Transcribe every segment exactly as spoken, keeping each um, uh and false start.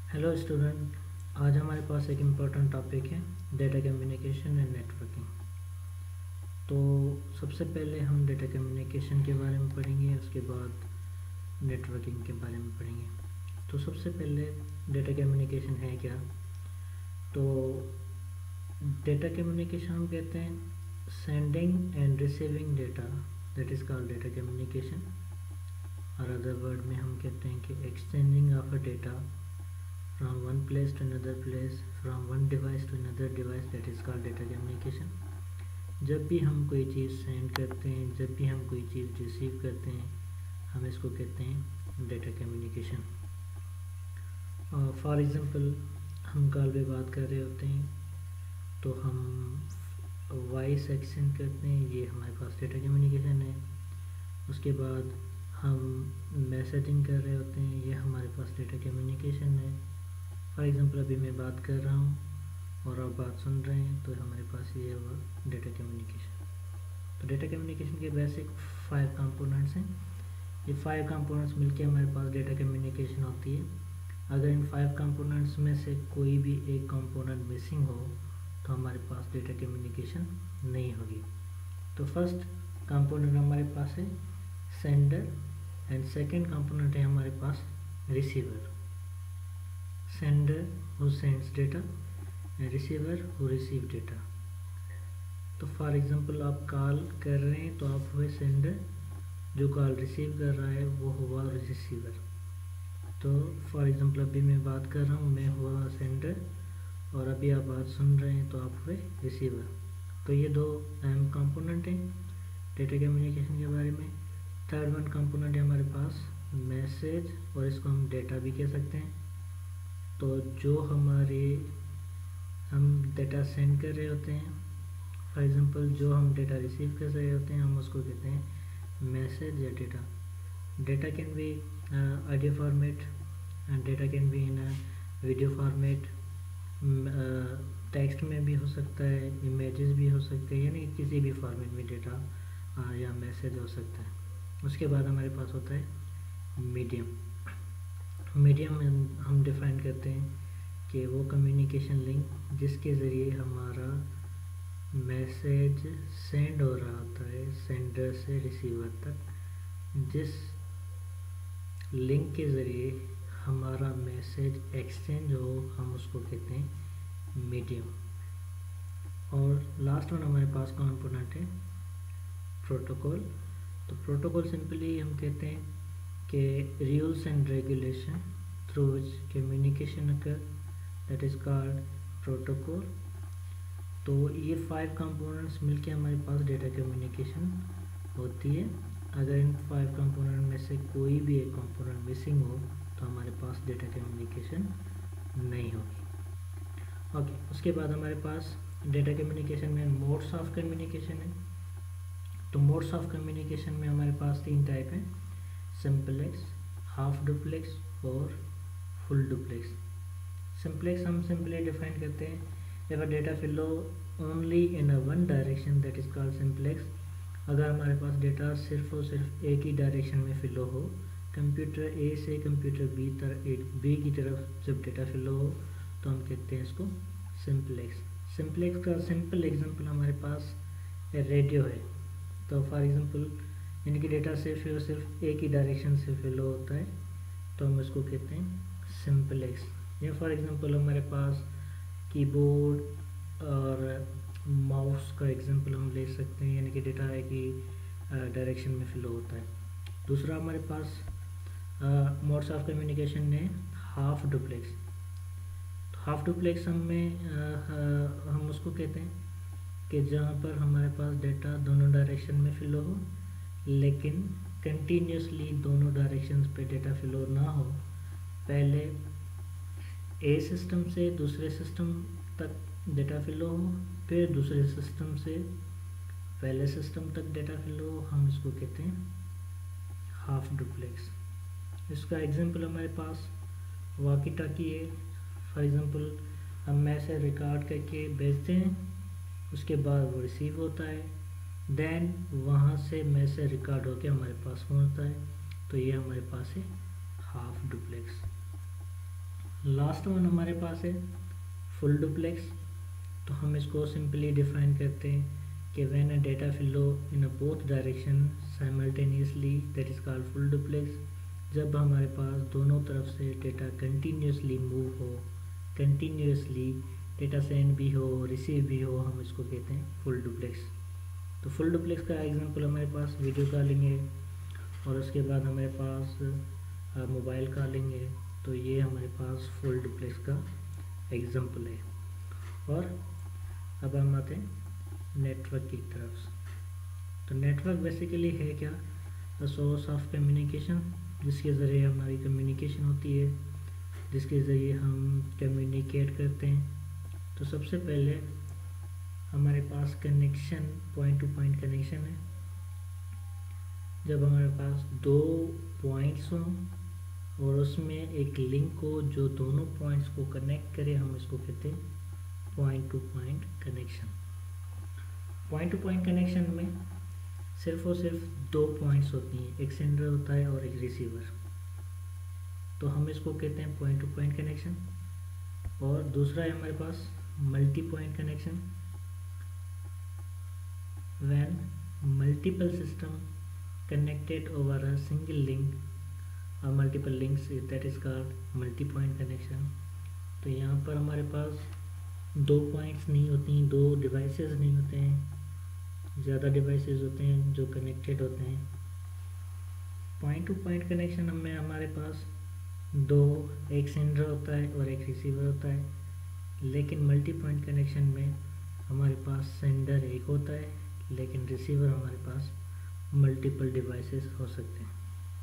Hello student, आज हमारे पास एक इम्पोर्टेंट टॉपिक है डेटा कम्युनिकेशन एंड नेटवर्किंग। तो सबसे पहले हम डेटा कम्युनिकेशन के बारे में पढ़ेंगे, उसके बाद नेटवर्किंग के बारे में पढ़ेंगे। तो सबसे पहले डेटा कम्युनिकेशन है क्या? तो डेटा कम्युनिकेशन हम कहते हैं sending and receiving data, that is called data communication. और अदर वर्ड में हम कहते हैं कि exchanging of a data from one place to another place, from one device to another device, that is called data communication। जब भी हम कोई चीज़ सेंड करते हैं, जब भी हम कोई चीज़ रिसीव करते हैं, हम इसको कहते हैं डेटा कम्युनिकेशन। फॉर एग्ज़ाम्पल, हम कॉल पे बात कर रहे होते हैं तो हम वॉइस एक्सचेंज करते हैं, ये हमारे पास डेटा कम्युनिकेशन है। उसके बाद हम मैसेजिंग कर रहे होते हैं, ये हमारे पास डेटा कम्युनिकेशन है। फॉर एग्ज़ाम्पल, अभी मैं बात कर रहा हूँ और आप बात सुन रहे हैं, तो हमारे पास ये हुआ डेटा कम्युनिकेशन। तो डेटा कम्युनिकेशन के बेसिक फाइव कंपोनेंट्स हैं। ये फाइव कंपोनेंट्स मिलके हमारे पास डेटा कम्युनिकेशन होती है। अगर इन फाइव कंपोनेंट्स में से कोई भी एक कंपोनेंट मिसिंग हो तो हमारे पास डेटा कम्युनिकेशन नहीं होगी। तो फर्स्ट कंपोनेंट हमारे पास है सेंडर एंड सेकेंड कंपोनेंट है हमारे पास receiver. sender who sends data and receiver who receive data। तो फॉर एग्ज़ाम्पल, आप कॉल कर रहे हैं तो आप हुए सेंडर, जो कॉल रिसीव कर रहा है वो हुआ रिसीवर। तो फॉर एग्ज़ाम्पल, अभी मैं बात कर रहा हूँ, मैं हुआ सेंडर और अभी आप बात सुन रहे हैं तो आप हुए रिसीवर। तो ये दो अहम कंपोनेंट हैं डेटा कम्युनिकेशन के बारे में। थर्ड वन कंपोनेंट है हमारे पास मैसेज, और इसको हम डेटा भी कह सकते हैं। तो जो हमारे हम डेटा सेंड कर रहे होते हैं, फॉर एग्ज़ाम्पल जो हम डेटा रिसीव कर रहे होते हैं, हम उसको कहते हैं मैसेज या data. Data can be audio format and data can be in video format, text में भी हो सकता है, इमेजेस भी हो सकते हैं, यानी किसी भी फॉर्मेट में डेटा uh, या मैसेज हो सकता है। उसके बाद हमारे पास होता है मीडियम। मीडियम हम डिफाइन करते हैं कि वो कम्युनिकेशन लिंक जिसके ज़रिए हमारा मैसेज सेंड हो रहा होता है सेंडर से रिसीवर तक, जिस लिंक के ज़रिए हमारा मैसेज एक्सचेंज हो, हम उसको कहते हैं मीडियम। और लास्ट वन हमारे पास कंपोनेंट है प्रोटोकॉल। तो प्रोटोकॉल सिंपली हम कहते हैं कि rules and regulation through which communication occur, that is called protocol। तो ये फाइव कंपोनेंट्स मिलके हमारे पास डेटा कम्युनिकेशन होती है। अगर इन फाइव कंपोनेंट में से कोई भी एक कंपोनेंट मिसिंग हो तो हमारे पास डेटा कम्युनिकेशन नहीं होगी। ओके, उसके बाद हमारे पास डेटा कम्युनिकेशन में मोड्स ऑफ कम्युनिकेशन है। तो मोड्स ऑफ कम्युनिकेशन में हमारे पास तीन टाइप हैं, सिंपलेक्स, हाफ डुप्लेक्स और फुल डुप्लेक्स। सिंपलेक्स हम सिंपली डिफाइन करते हैं, if a data flow only in a one direction, that is called simplex. अगर हमारे पास डेटा सिर्फ और सिर्फ एक ही डायरेक्शन में फ्लो हो, कंप्यूटर ए से कंप्यूटर बी तरफ बी की तरफ जब डेटा फ्लो हो तो हम कहते हैं इसको सिंपलेक्स। सिंपलेक्स का सिंपल एग्जांपल हमारे पास रेडियो है। तो फॉर एग्जांपल, यानी कि डेटा सिर्फ और सिर्फ एक ही डायरेक्शन से फ्लो होता है तो हम इसको कहते हैं सिंपलेक्स। या फॉर एग्जांपल, हमारे पास कीबोर्ड और माउस का एग्जांपल हम ले सकते हैं, यानी कि डेटा एक ही डायरेक्शन में फ्लो होता है। दूसरा हमारे पास मोड्स ऑफ कम्युनिकेशन में हाफ डुप्लेक्स। तो हाफ डुप्लेक्स हमें हम उसको कहते हैं कि जहाँ पर हमारे पास डेटा दोनों डायरेक्शन में फ्लो हो, लेकिन कंटिन्यूसली दोनों डायरेक्शंस पे डेटा फ्लो ना हो। पहले ए सिस्टम से दूसरे सिस्टम तक डेटा फ्लो हो, फिर दूसरे सिस्टम से पहले सिस्टम तक डेटा फ्लो हो, हम इसको कहते हैं हाफ डुप्लेक्स। इसका एग्जांपल हमारे पास वॉकी टॉकी है। फॉर एग्जांपल, हम मैसेज रिकॉर्ड करके भेजते हैं, उसके बाद वो रिसीव होता है, देन वहाँ से मैसेज रिकॉर्ड होके हमारे पास पहुँचता है। तो ये हमारे पास है हाफ डुप्लेक्स। लास्ट वन हमारे पास है फुल डुप्लेक्स। तो हम इसको सिंपली डिफाइन करते हैं कि when a data flow in a both direction simultaneously that is called full duplex. जब हमारे पास दोनों तरफ से डेटा कंटिन्यूसली मूव हो, कंटिन्यूसली डेटा सेंड भी हो रिसीव भी हो, हम इसको कहते हैं फुल डुप्लेक्स। तो फुल डुप्लेक्स का एग्जांपल हमारे पास वीडियो कॉलिंग है, और उसके बाद हमारे पास मोबाइल कॉलिंग है। तो ये हमारे पास फुल डुप्लेक्स का एग्जांपल है। और अब हम आते हैं नेटवर्क की तरफ। तो नेटवर्क बेसिकली है क्या, अ सोर्स ऑफ कम्युनिकेशन, जिसके ज़रिए हमारी कम्युनिकेशन होती है, जिसके ज़रिए हम कम्युनिकेट करते हैं। तो सबसे पहले हमारे पास connection point to point connection है। जब हमारे पास दो पॉइंट्स हों और उसमें एक लिंक हो जो दोनों पॉइंट्स को कनेक्ट करे, हम इसको कहते हैं point to point connection. Point to point connection में सिर्फ और सिर्फ दो पॉइंट्स होती हैं, एक सेंडर होता है और एक रिसीवर। तो हम इसको कहते हैं पॉइंट टू पॉइंट कनेक्शन। और दूसरा है हमारे पास multi point connection. When multiple system connected over a single link or multiple links, that is called multi point connection। तो यहाँ पर हमारे पास दो पॉइंट्स नहीं होती हैं, दो डिवाइसेस नहीं होते हैं, ज़्यादा डिवाइसेस होते हैं जो कनेक्टेड होते हैं। पॉइंट टू पॉइंट कनेक्शन में हमारे पास दो, एक सेंडर होता है और एक रिसीवर होता है। लेकिन मल्टी पॉइंट कनेक्शन में हमारे पास सेंडर एक होता है, लेकिन रिसीवर हमारे पास मल्टीपल डिवाइसेस हो सकते हैं।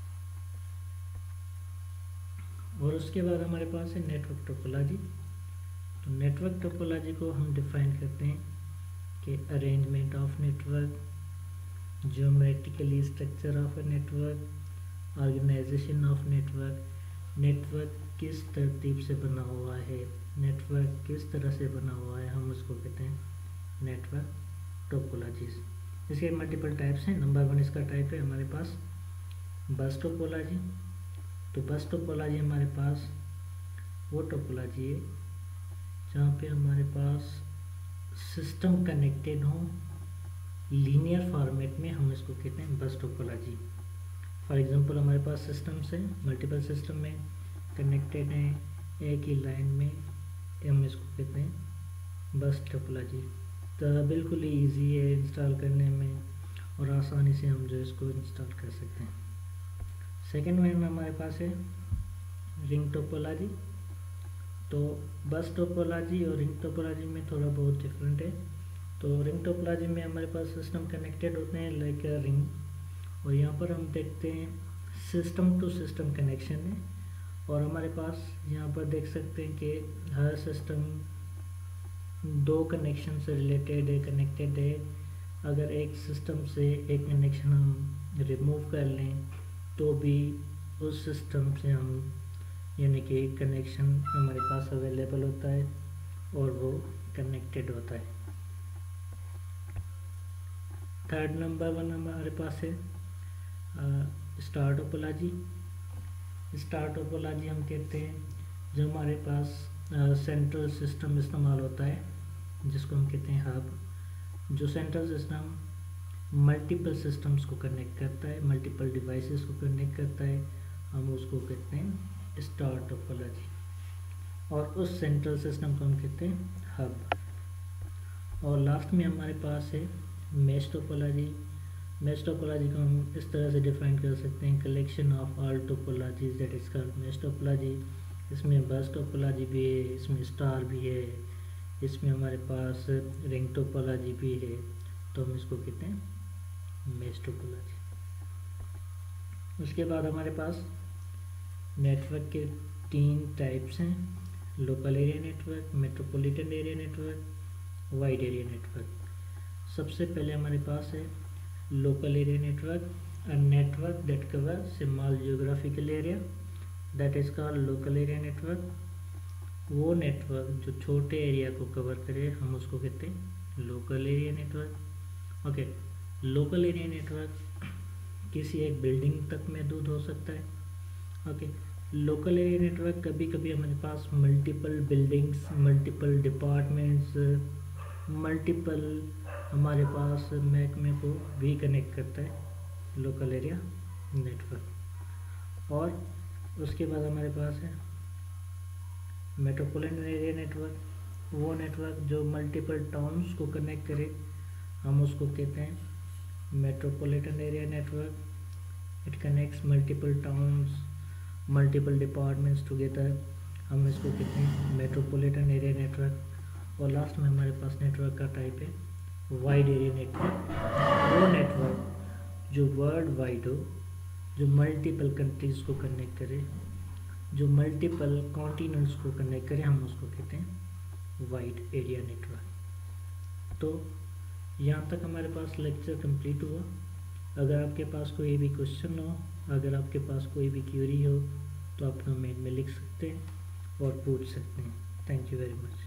और उसके बाद हमारे पास है नेटवर्क टोपोलॉजी। तो नेटवर्क टोपोलॉजी को हम डिफाइन करते हैं कि arrangement of network, geometrically structure of a network, organization of network, network किस तरतीब से बना हुआ है, नेटवर्क किस तरह से बना हुआ है, हम उसको कहते हैं नेटवर्क टोपोलॉजीज। इसके मल्टीपल टाइप्स हैं। नंबर वन इसका टाइप है हमारे पास बस टोपोलॉजी। तो बस टोपोलॉजी हमारे पास वो टोपोलॉजी है जहाँ पे हमारे पास सिस्टम कनेक्टेड हो लीनियर फॉर्मेट में, हम इसको कहते हैं बस टोपोलॉजी। फॉर एग्जांपल हमारे पास सिस्टम्स हैं, मल्टीपल सिस्टम में कनेक्टेड हैं एक ही लाइन में, हम इसको कहते हैं बस टोपोलॉजी। तो बिल्कुल ही ईजी है इंस्टॉल करने में और आसानी से हम जो इसको इंस्टॉल कर सकते हैं। सेकेंड वन हमारे पास है रिंग टोपोलॉजी। तो बस टोपोलॉजी और रिंग टोपोलॉजी में थोड़ा बहुत डिफरेंट है। तो रिंग टोपोलॉजी में हमारे पास सिस्टम कनेक्टेड होते हैं लाइक अ रिंग, और यहाँ पर हम देखते हैं सिस्टम टू सिस्टम कनेक्शन है। और हमारे पास यहाँ पर देख सकते हैं कि हर सिस्टम दो कनेक्शन से रिलेटेड है, कनेक्टेड है। अगर एक सिस्टम से एक कनेक्शन हम रिमूव कर लें तो भी उस सिस्टम से हम यानी कि एक कनेक्शन हमारे पास अवेलेबल होता है और वो कनेक्टेड होता है। थर्ड नंबर वन हमारे पास है स्टार टोपोलॉजी। स्टार टोपोलॉजी हम कहते हैं जो हमारे पास सेंट्रल सिस्टम इस्तेमाल होता है, जिसको हम कहते हैं हब। जो सेंट्रल सिस्टम मल्टीपल सिस्टम्स को कनेक्ट करता है, मल्टीपल डिवाइसेस को कनेक्ट करता है, हम उसको कहते हैं स्टार टोपोलॉजी। और उस सेंट्रल सिस्टम को हम कहते हैं हब। और लास्ट में हमारे पास है मैश टोपोलॉजी। मैश टोपोलॉजी को हम इस तरह से डिफाइन कर सकते हैं, collection of all topologies that is called mesh topology. इसमें बस टोपोलॉजी भी है, इसमें स्टार भी है, इसमें हमारे पास रिंग टोपोलॉजी भी है। तो हम इसको कहते हैं मैश टोपोलॉजी। उसके बाद हमारे पास नेटवर्क के तीन टाइप्स हैं, local area network, metropolitan area network, wide area network. सबसे पहले हमारे पास है local area network, a network that cover small geographical area that is called local area network. वो नेटवर्क जो छोटे एरिया को कवर करे, हम उसको कहते हैं local area network. Okay, local area network किसी एक बिल्डिंग तक महदूद हो सकता है। ओके, लोकल एरिया नेटवर्क कभी कभी हमारे पास multiple buildings, multiple departments, multiple हमारे पास महकमे को भी कनेक्ट करता है लोकल एरिया नेटवर्क। और उसके बाद हमारे पास है मेट्रोपॉलिटन एरिया नेटवर्क, वो नेटवर्क जो मल्टीपल टाउन्स को कनेक्ट करे, हम उसको कहते हैं metropolitan area network. It connects multiple towns, multiple departments together, हम इसको कहते हैं मेट्रोपॉलिटन एरिया नेटवर्क। और लास्ट में हमारे पास नेटवर्क का टाइप है वाइड एरिया नेटवर्क, वो नेटवर्क जो वर्ल्ड वाइड हो, जो मल्टीपल कंट्रीज़ को कनेक्ट करे, जो मल्टीपल कॉन्टिनेंट्स को कनेक्ट करे, हम उसको कहते हैं वाइड एरिया नेटवर्क। तो यहाँ तक हमारे पास लेक्चर कंप्लीट हुआ। अगर आपके पास कोई भी क्वेश्चन हो, अगर आपके पास कोई भी क्वेरी हो, तो आप कमेंट में लिख सकते हैं और पूछ सकते हैं। Thank you very much.